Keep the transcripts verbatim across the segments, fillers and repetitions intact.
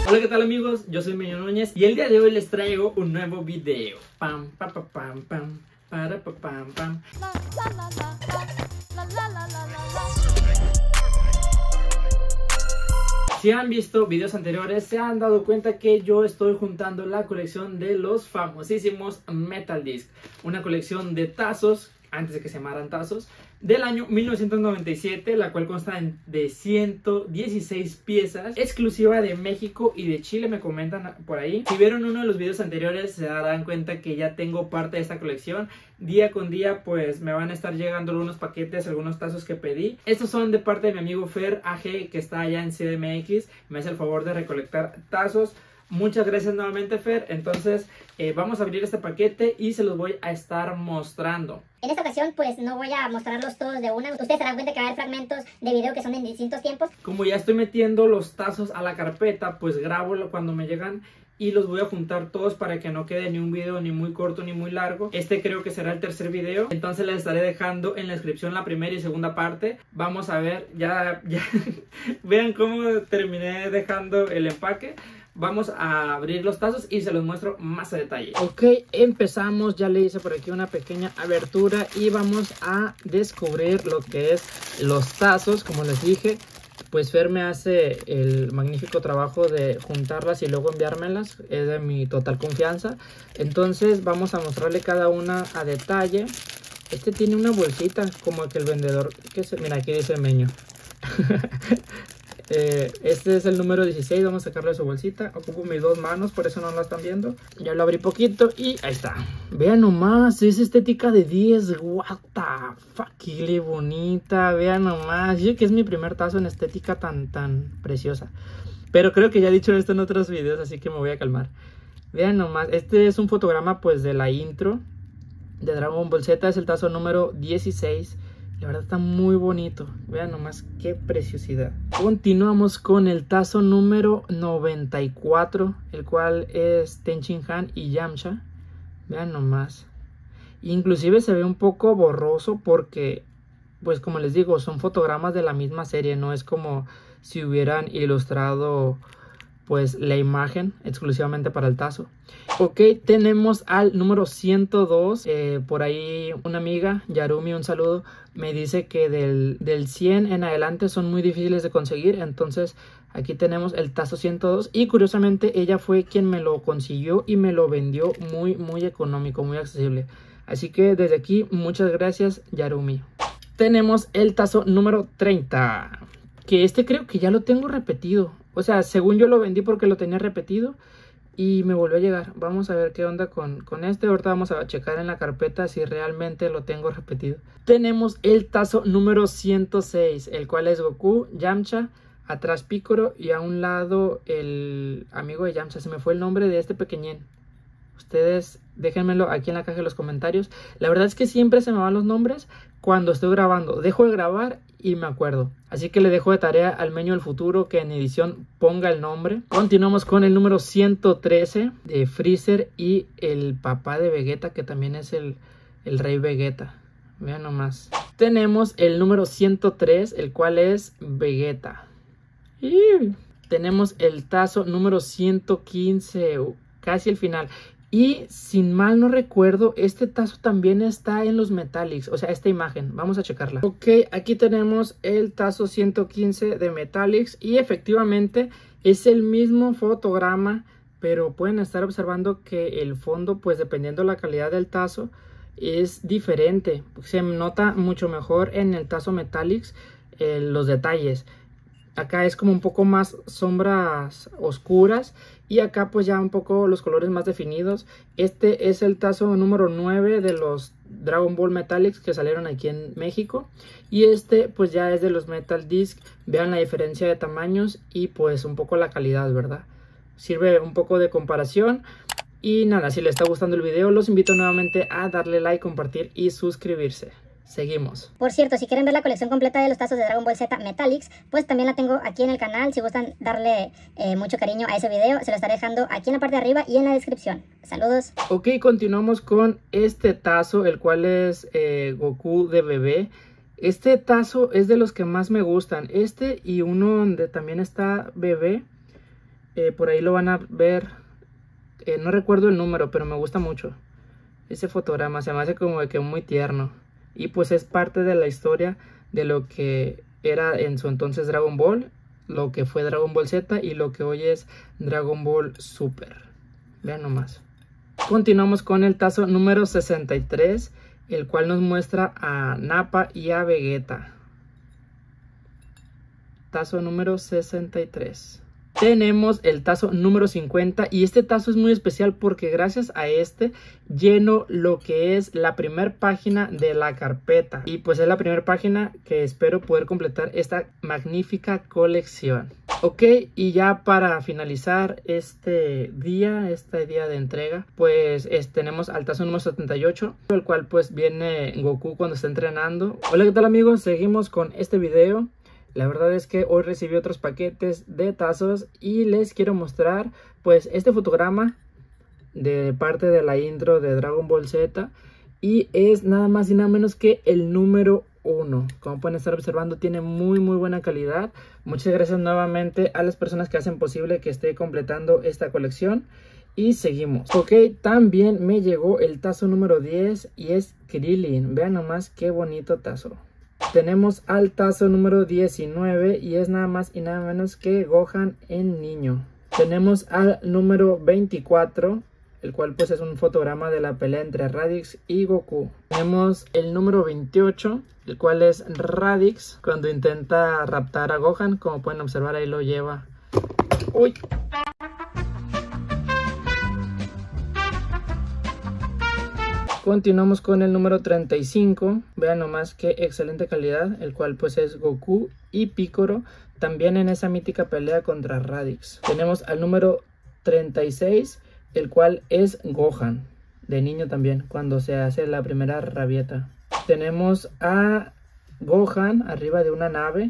Hola, ¿qué tal amigos? Yo soy Meño Núñez y el día de hoy les traigo un nuevo video. Pam, pa, pa, pam, pam, para, pa, pam, pam. Si han visto videos anteriores, se han dado cuenta que yo estoy juntando la colección de los famosísimos Metal Disc. Una colección de tazos, antes de que se llamaran tazos, del año mil novecientos noventa y siete, la cual consta de ciento dieciséis piezas, exclusiva de México y de Chile, me comentan por ahí. Si vieron uno de los videos anteriores, se darán cuenta que ya tengo parte de esta colección. Día con día, pues me van a estar llegando algunos paquetes, algunos tazos que pedí. Estos son de parte de mi amigo Fer A G, que está allá en C D M X. Me hace el favor de recolectar tazos. Muchas gracias nuevamente, Fer. Entonces eh, vamos a abrir este paquete y se los voy a estar mostrando. En esta ocasión pues no voy a mostrarlos todos de una. Ustedes se dan cuenta que va a haber fragmentos de video que son en distintos tiempos. Como ya estoy metiendo los tazos a la carpeta, pues grabo cuando me llegan y los voy a juntar todos para que no quede ni un video ni muy corto ni muy largo. Este creo que será el tercer video, entonces les estaré dejando en la descripción la primera y segunda parte. Vamos a ver, ya, ya vean cómo terminé dejando el empaque. Vamos a abrir los tazos y se los muestro más a detalle. Ok, empezamos. Ya le hice por aquí una pequeña abertura y vamos a descubrir lo que es los tazos. Como les dije, pues Fer me hace el magnífico trabajo de juntarlas y luego enviármelas. Es de mi total confianza. Entonces vamos a mostrarle cada una a detalle. Este tiene una bolsita como que el vendedor que se... Mira, aquí dice Meño. Eh, este es el número dieciséis, vamos a sacarle su bolsita. Ocupo mis dos manos, por eso no la están viendo. Ya lo abrí poquito y ahí está. Vean nomás, es estética de diez. What the fuck, qué bonita. Vean nomás, yo que es mi primer tazo en estética tan tan preciosa. Pero creo que ya he dicho esto en otros videos, así que me voy a calmar. Vean nomás, este es un fotograma pues de la intro de Dragon Ball Z. Es el tazo número dieciséis. La verdad está muy bonito. Vean nomás qué preciosidad. Continuamos con el tazo número noventa y cuatro, el cual es Tenchin Han y Yamcha. Vean nomás. Inclusive se ve un poco borroso porque, pues como les digo, son fotogramas de la misma serie. No es como si hubieran ilustrado pues la imagen exclusivamente para el tazo. Ok, tenemos al número ciento dos. Eh, por ahí una amiga, Yarumi, un saludo, me dice que del, del cien en adelante son muy difíciles de conseguir. Entonces aquí tenemos el tazo ciento dos y curiosamente ella fue quien me lo consiguió y me lo vendió muy muy económico, muy accesible. Así que desde aquí muchas gracias, Yarumi. Tenemos el tazo número treinta, que este creo que ya lo tengo repetido. O sea, según yo lo vendí porque lo tenía repetido y me volvió a llegar. Vamos a ver qué onda con, con este. Ahorita vamos a checar en la carpeta si realmente lo tengo repetido. Tenemos el tazo número ciento seis, el cual es Goku, Yamcha, atrás Piccolo y a un lado el amigo de Yamcha. Se me fue el nombre de este pequeñín. Ustedes déjenmelo aquí en la caja de los comentarios. La verdad es que siempre se me van los nombres cuando estoy grabando. Dejo de grabar y me acuerdo. Así que le dejo de tarea al Meño del futuro que en edición ponga el nombre. Continuamos con el número ciento trece de Freezer y el papá de Vegeta, que también es el, el rey Vegeta. Vean nomás. Tenemos el número ciento tres, el cual es Vegeta. Y tenemos el tazo número ciento quince, casi el final. Y sin mal no recuerdo, este tazo también está en los Metallics. O sea, esta imagen, vamos a checarla. Ok, aquí tenemos el tazo ciento quince de Metallics. Y efectivamente es el mismo fotograma, pero pueden estar observando que el fondo, pues dependiendo de la calidad del tazo, es diferente. Se nota mucho mejor en el tazo Metallics eh, los detalles. Acá es como un poco más sombras oscuras y acá pues ya un poco los colores más definidos. Este es el tazo número nueve de los Dragon Ball Metallics que salieron aquí en México. Y este pues ya es de los Metal Disc. Vean la diferencia de tamaños y pues un poco la calidad, ¿verdad? Sirve un poco de comparación. Y nada, si les está gustando el video, los invito nuevamente a darle like, compartir y suscribirse. Seguimos. Por cierto, si quieren ver la colección completa de los tazos de Dragon Ball Z Metallics, pues también la tengo aquí en el canal. Si gustan darle eh, mucho cariño a ese video, se lo estaré dejando aquí en la parte de arriba y en la descripción. Saludos. Ok, continuamos con este tazo, el cual es eh, Goku de bebé. Este tazo es de los que más me gustan. Este y uno donde también está bebé. eh, por ahí lo van a ver. Eh, no recuerdo el número, pero me gusta mucho ese fotograma. Se me hace como de que muy tierno. Y pues es parte de la historia de lo que era en su entonces Dragon Ball, lo que fue Dragon Ball Z y lo que hoy es Dragon Ball Super. Vean nomás. Continuamos con el tazo número sesenta y tres, el cual nos muestra a Nappa y a Vegeta. Tazo número sesenta y tres. Tenemos el tazo número cincuenta y este tazo es muy especial porque gracias a este lleno lo que es la primera página de la carpeta. Y pues es la primera página que espero poder completar esta magnífica colección. Ok, y ya para finalizar este día, este día de entrega, pues es, tenemos al tazo número setenta y ocho, el cual pues viene Goku cuando está entrenando. Hola, ¿qué tal amigos? Seguimos con este video. La verdad es que hoy recibí otros paquetes de tazos y les quiero mostrar pues este fotograma de parte de la intro de Dragon Ball Z. Y es nada más y nada menos que el número uno. Como pueden estar observando, tiene muy muy buena calidad. Muchas gracias nuevamente a las personas que hacen posible que esté completando esta colección. Y seguimos. Ok, también me llegó el tazo número diez y es Krillin. Vean nomás qué bonito tazo. Tenemos al tazo número diecinueve y es nada más y nada menos que Gohan en niño. Tenemos al número veinticuatro, el cual pues es un fotograma de la pelea entre Raditz y Goku. Tenemos el número veintiocho, el cual es Raditz cuando intenta raptar a Gohan. Como pueden observar, ahí lo lleva. ¡Uy! Continuamos con el número treinta y cinco, vean nomás qué excelente calidad, el cual pues es Goku y Piccolo, también en esa mítica pelea contra Raditz. Tenemos al número treinta y seis, el cual es Gohan, de niño también, cuando se hace la primera rabieta. Tenemos a Gohan arriba de una nave.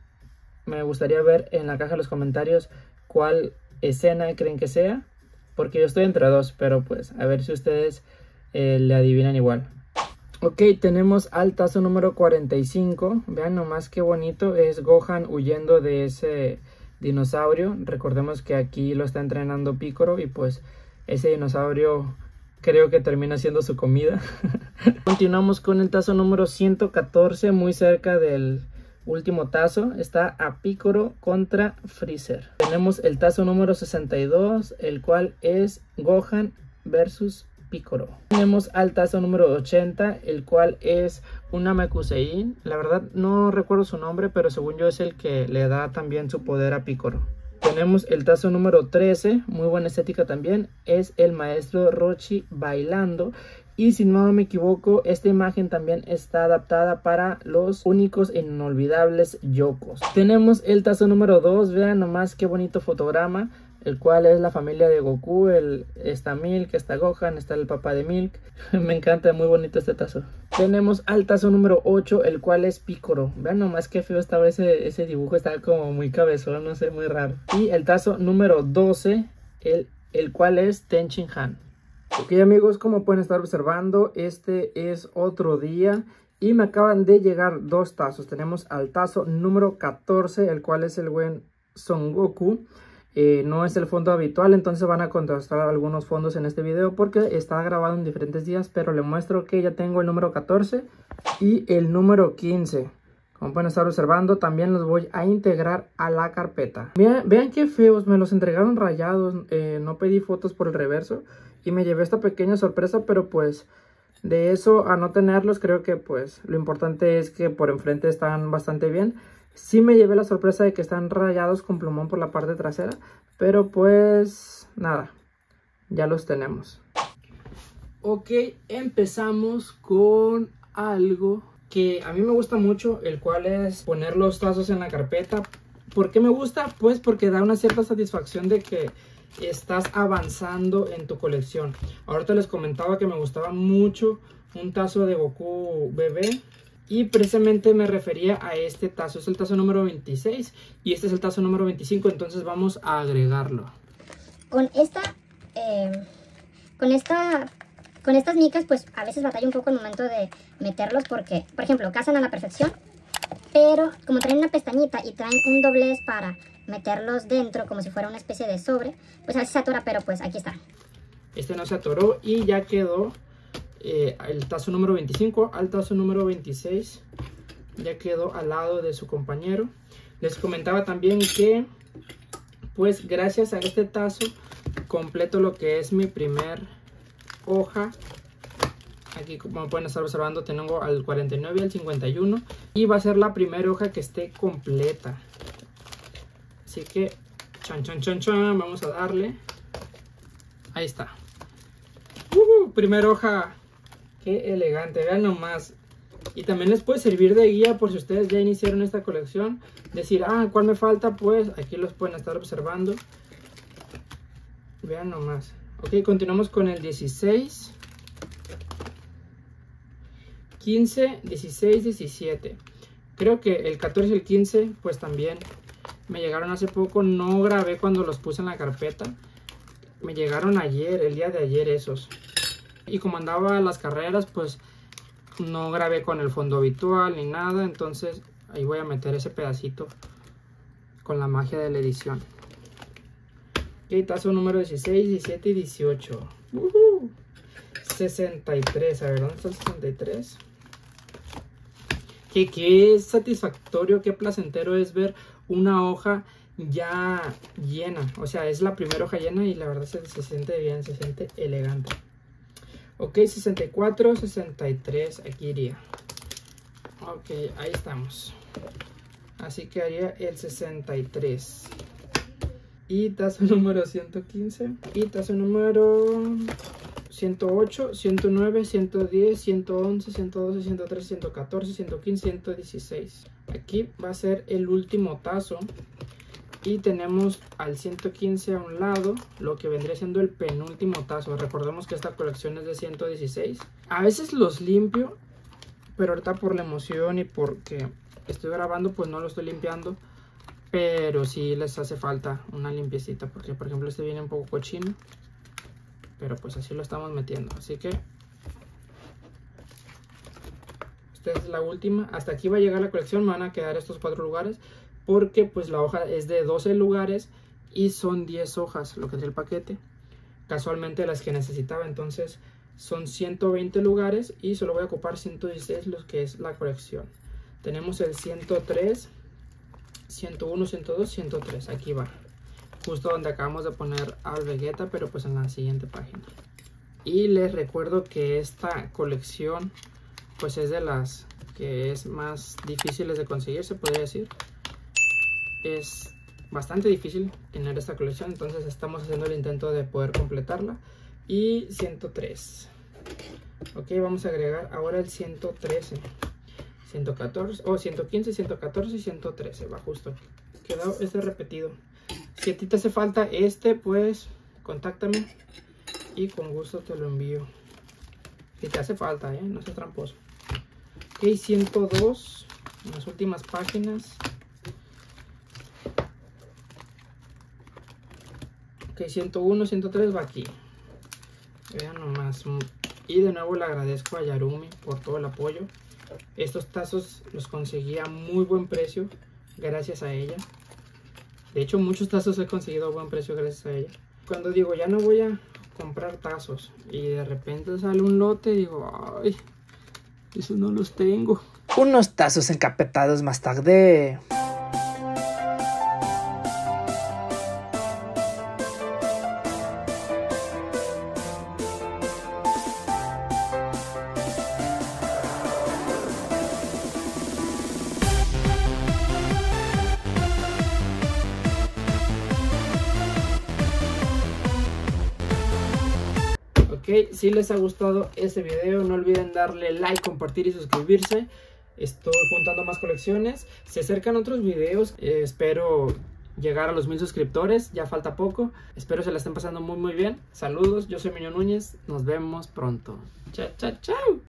Me gustaría ver en la caja de los comentarios cuál escena creen que sea, porque yo estoy entre dos, pero pues a ver si ustedes Eh, le adivinan igual. Ok, tenemos al tazo número cuarenta y cinco. Vean nomás qué bonito. Es Gohan huyendo de ese dinosaurio. Recordemos que aquí lo está entrenando Piccolo y pues ese dinosaurio creo que termina siendo su comida. Continuamos con el tazo número ciento catorce, muy cerca del último tazo. Está a Piccolo contra Freezer. Tenemos el tazo número sesenta y dos, el cual es Gohan versus Piccolo. Tenemos al tazo número ochenta, el cual es un Namekusein. La verdad no recuerdo su nombre, pero según yo es el que le da también su poder a Piccolo. Tenemos el tazo número trece, muy buena estética también. Es el maestro Roshi bailando. Y si no me equivoco, esta imagen también está adaptada para los únicos e inolvidables Yokos. Tenemos el tazo número dos, vean nomás qué bonito fotograma, el cual es la familia de Goku. El, está Milk, está Gohan, está el papá de Milk. Me encanta, muy bonito este tazo. Tenemos al tazo número ocho, el cual es Piccolo. Vean nomás qué feo estaba ese, ese dibujo, estaba como muy cabezón, no sé, muy raro. Y el tazo número doce, el, el cual es Tenchin Han. Ok amigos, como pueden estar observando, este es otro día y me acaban de llegar dos tazos. Tenemos al tazo número catorce, el cual es el buen Son Goku. Eh, no es el fondo habitual, entonces van a contrastar algunos fondos en este video porque está grabado en diferentes días, pero les muestro que ya tengo el número catorce y el número quince. Como pueden estar observando, también los voy a integrar a la carpeta. Vean, vean qué feos, me los entregaron rayados, eh, no pedí fotos por el reverso y me llevé esta pequeña sorpresa, pero pues de eso a no tenerlos, creo que pues lo importante es que por enfrente están bastante bien. Sí me llevé la sorpresa de que están rayados con plumón por la parte trasera, pero pues nada, ya los tenemos. Ok, empezamos con algo que a mí me gusta mucho, el cual es poner los tazos en la carpeta. ¿Por qué me gusta? Pues porque da una cierta satisfacción de que estás avanzando en tu colección. Ahorita les comentaba que me gustaba mucho un tazo de Goku bebé y precisamente me refería a este tazo. Es el tazo número veintiséis y este es el tazo número veinticinco, entonces vamos a agregarlo. Con esta, eh, con esta, con estas micas pues a veces batalla un poco el momento de meterlos porque, por ejemplo, casan a la perfección, pero como traen una pestañita y traen un doblez para meterlos dentro como si fuera una especie de sobre. Pues a veces se atora, pero pues aquí está. Este no se atoró y ya quedó eh, el tazo número veinticinco al tazo número veintiséis. Ya quedó al lado de su compañero. Les comentaba también que pues gracias a este tazo completo lo que es mi primer hoja. Aquí como pueden estar observando tengo al cuarenta y nueve y al cincuenta y uno. Y va a ser la primera hoja que esté completa. Así que chan chan chan chan, vamos a darle. Ahí está. Uh, primera hoja. Qué elegante, vean nomás. Y también les puede servir de guía por si ustedes ya iniciaron esta colección. Decir, ah, ¿cuál me falta? Pues aquí los pueden estar observando. Vean nomás. Ok, continuamos con el dieciséis. quince, dieciséis, diecisiete. Creo que el catorce y el quince pues también me llegaron hace poco. No grabé cuando los puse en la carpeta. Me llegaron ayer, el día de ayer esos. Y como andaba a las carreras pues no grabé con el fondo habitual ni nada. Entonces ahí voy a meter ese pedacito con la magia de la edición. Ok, tazo número dieciséis, diecisiete y dieciocho. Uh-huh. sesenta y tres, a ver, ¿dónde está el sesenta y tres? Que qué satisfactorio, qué placentero es ver una hoja ya llena. O sea, es la primera hoja llena y la verdad se, se siente bien, se siente elegante. Ok, sesenta y cuatro, sesenta y tres, aquí iría. Ok, ahí estamos. Así que haría el sesenta y tres. Y tazo número ciento quince. Y tazo número ciento ocho, ciento nueve, ciento diez, ciento once, ciento doce, ciento trece, ciento catorce, ciento quince, ciento dieciséis. Aquí va a ser el último tazo. Y tenemos al ciento quince a un lado, lo que vendría siendo el penúltimo tazo. Recordemos que esta colección es de ciento dieciséis. A veces los limpio, pero ahorita por la emoción y porque estoy grabando, pues no lo estoy limpiando. Pero sí les hace falta una limpiecita, porque por ejemplo este viene un poco cochino. Pero pues así lo estamos metiendo. Así que esta es la última. Hasta aquí va a llegar la colección. Me van a quedar estos cuatro lugares. Porque pues la hoja es de doce lugares. Y son diez hojas lo que es el paquete. Casualmente las que necesitaba. Entonces son ciento veinte lugares. Y solo voy a ocupar ciento dieciséis lo que es la colección. Tenemos el ciento tres, ciento uno, ciento dos, ciento tres. Aquí va. Justo donde acabamos de poner al Vegeta, pero pues en la siguiente página. Y les recuerdo que esta colección pues es de las que es más difíciles de conseguir, se podría decir. Es bastante difícil tener esta colección, entonces estamos haciendo el intento de poder completarla. Y ciento tres. Ok, vamos a agregar ahora el ciento trece, ciento catorce, o oh, ciento quince, ciento catorce y ciento trece. Va justo. Quedó este repetido. Si a ti te hace falta este, pues contáctame y con gusto te lo envío. Si te hace falta, ¿eh? No seas tramposo. Ok, ciento dos, en las últimas páginas. Ok, ciento uno, ciento tres va aquí. Vean nomás. Y de nuevo le agradezco a Yarumi por todo el apoyo. Estos tazos los conseguí a muy buen precio gracias a ella. De hecho, muchos tazos he conseguido a buen precio gracias a ella. Cuando digo, ya no voy a comprar tazos y de repente sale un lote, digo, ay, eso no los tengo. Unos tazos encapetados más tarde. Ok, si les ha gustado este video, no olviden darle like, compartir y suscribirse. Estoy juntando más colecciones. Se acercan otros videos. Eh, espero llegar a los mil suscriptores. Ya falta poco. Espero se la estén pasando muy muy bien. Saludos, yo soy Miño Núñez. Nos vemos pronto. Chao, chao, chao.